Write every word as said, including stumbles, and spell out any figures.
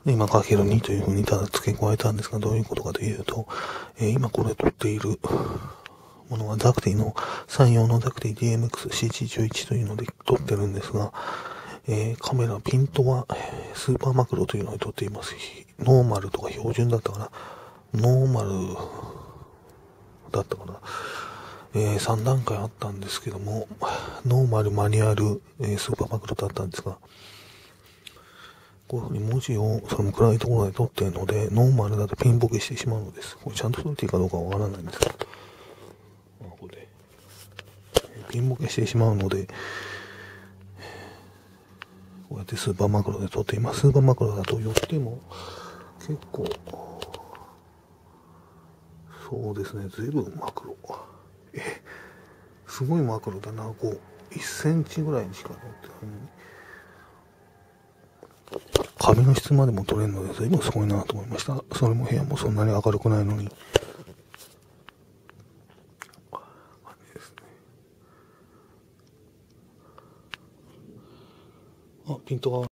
今かけるにというふうにただ付け加えたんですが、どういうことかというと、えー、今これ撮っているものはザクティの、さんよんのザクティ ディーエムエックスシージーじゅういち というので撮ってるんですが、えー、カメラ、ピントはスーパーマクロというので撮っています。ノーマルとか標準だったかな。ノーマルだったかな。えー、さん段階あったんですけども、ノーマル、マニュアル、えー、スーパーマクロだったんですが、こういうふうに文字をその暗いところで撮っているので、ノーマルだとピンボケしてしまうのです。これちゃんと撮っていいかどうかわからないんですけど、ここでピンボケしてしまうので、こうやってスーパーマクロで撮っています。スーパーマクロだと寄っても結構、そうですね、ずいぶんマクロ。え、すごいマクロだな。こう、いっセンチぐらいにしか載ってないのに。壁の質までも撮れるので、随分すごいなと思いました。それも部屋もそんなに明るくないのに。あ、ピントが